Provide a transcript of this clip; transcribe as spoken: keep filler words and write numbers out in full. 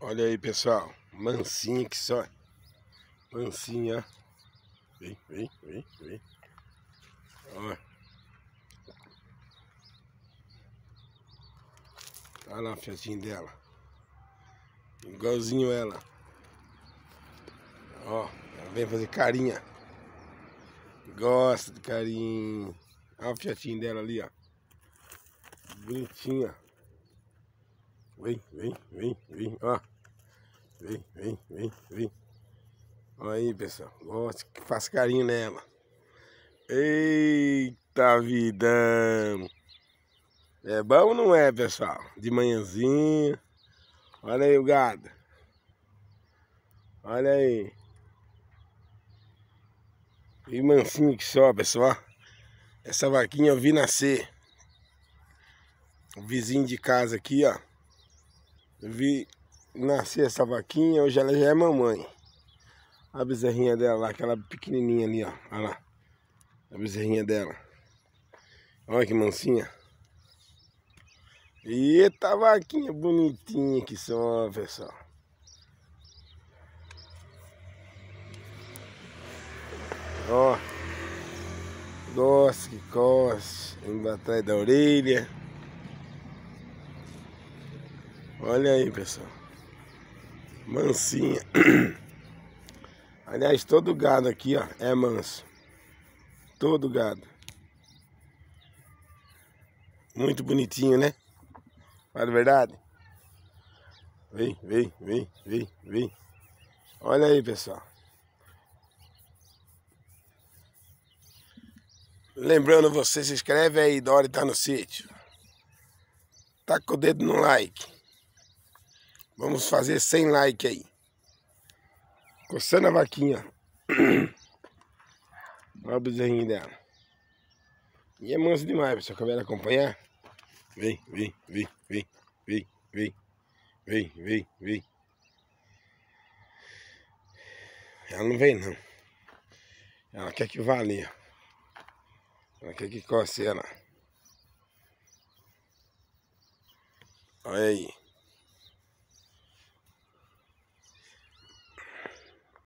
Olha aí, pessoal. Mansinha que só. Mansinha. Vem, vem, vem, vem. Ó. Olha lá a fiotinha dela. Igualzinho ela. Ó, ela vem fazer carinha. Gosta de carinho. Olha o fiotinho dela ali, ó. Bonitinha. Vem, vem, vem, vem, ó. Vem, vem, vem, vem. Olha aí, pessoal. Gosta que faz carinho nela. Eita vidão. É bom ou não é, pessoal? De manhãzinha. Olha aí o gado. Olha aí. E mansinho que só, pessoal. Essa vaquinha eu vi nascer. O vizinho de casa aqui, ó. Eu vi nascer essa vaquinha. Hoje ela já é mamãe. A bezerrinha dela lá, aquela pequenininha ali, ó. Olha lá. A bezerrinha dela. Olha que mansinha. Eita vaquinha bonitinha que só, pessoal. Ó. Gosta que coce. Indo atrás da orelha. Olha aí, pessoal. Mansinha. Aliás, todo gado aqui, ó, é manso. Todo gado. Muito bonitinho, né? Fala a verdade? Vem, vem, vem, vem, vem. Olha aí, pessoal. Lembrando, você se inscreve aí, Dori tá no sítio. Taca o dedo no like. Vamos fazer cem likes aí. Coçando a vaquinha. Olha o bezerrinho dela. E é manso demais, pessoal. Quer ver ela acompanhar? Vem, vem, vem, vem, vem, vem, vem, vem, vem. Ela não vem, não. Ela quer que vá ali, ó. Ela quer que coce ela. Olha aí.